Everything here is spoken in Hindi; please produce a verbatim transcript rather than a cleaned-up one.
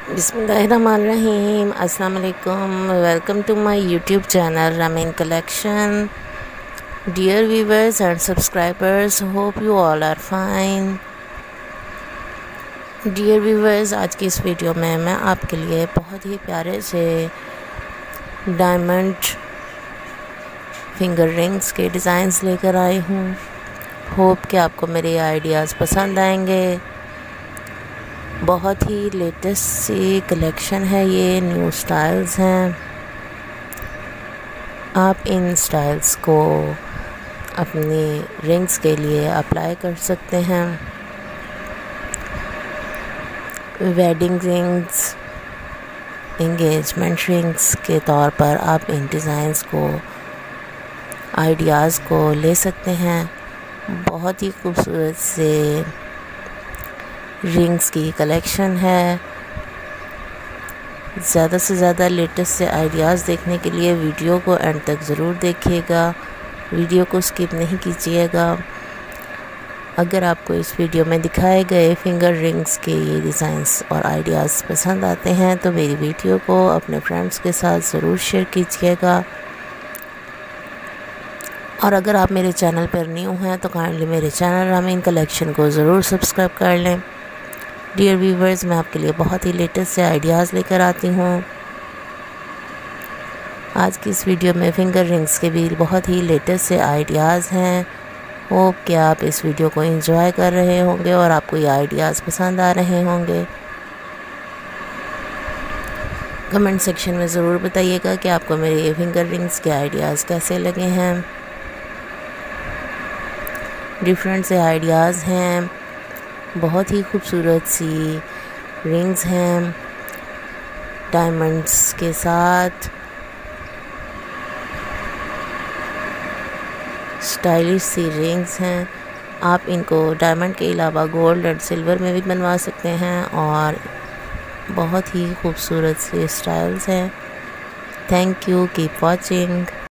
बिस्मिल्लाहिर्रहमानिर्रहीम। अस्सलाम वालेकुम। Welcome to my YouTube channel Ramin collection. Dear viewers and subscribers, hope you all are fine. Dear viewers, आज की इस वीडियो में मैं आपके लिए बहुत ही प्यारे से डायमंड फिंगर रिंग्स के डिज़ाइंस लेकर आई हूँ। होप कि आपको मेरे आइडियाज़ पसंद आएंगे। बहुत ही लेटेस्ट सी कलेक्शन है, ये न्यू स्टाइल्स हैं। आप इन स्टाइल्स को अपनी रिंग्स के लिए अप्लाई कर सकते हैं। वेडिंग रिंग्स, एंगेजमेंट रिंग्स के तौर पर आप इन डिज़ाइंस को, आइडियाज़ को ले सकते हैं। बहुत ही खूबसूरत से रिंग्स की कलेक्शन है। ज़्यादा से ज़्यादा लेटेस्ट से आइडियाज़ देखने के लिए वीडियो को एंड तक ज़रूर देखिएगा, वीडियो को स्किप नहीं कीजिएगा। अगर आपको इस वीडियो में दिखाए गए फिंगर रिंग्स के ये डिज़ाइंस और आइडियाज़ पसंद आते हैं तो मेरी वीडियो को अपने फ्रेंड्स के साथ ज़रूर शेयर कीजिएगा। और अगर आप मेरे चैनल पर न्यू हैं तो काइंडली मेरे चैनल रामीन कलेक्शन को ज़रूर सब्सक्राइब कर लें। डियर व्यूवर्स, मैं आपके लिए बहुत ही लेटेस्ट से आइडियाज़ लेकर आती हूँ। आज की इस वीडियो में फिंगर रिंग्स के भी बहुत ही लेटेस्ट से आइडियाज़ हैं। होप कि आप इस वीडियो को एंजॉय कर रहे होंगे और आपको ये आइडियाज़ पसंद आ रहे होंगे। कमेंट सेक्शन में ज़रूर बताइएगा कि आपको मेरे ये फिंगर रिंग्स के आइडियाज़ कैसे लगे हैं। डिफरेंट से आइडियाज़ हैं, बहुत ही खूबसूरत सी रिंग्स हैं डायमंड्स के साथ। स्टाइलिश सी रिंग्स हैं। आप इनको डायमंड के अलावा गोल्ड और सिल्वर में भी बनवा सकते हैं और बहुत ही खूबसूरत सी स्टाइल्स हैं। Thank you, keep watching.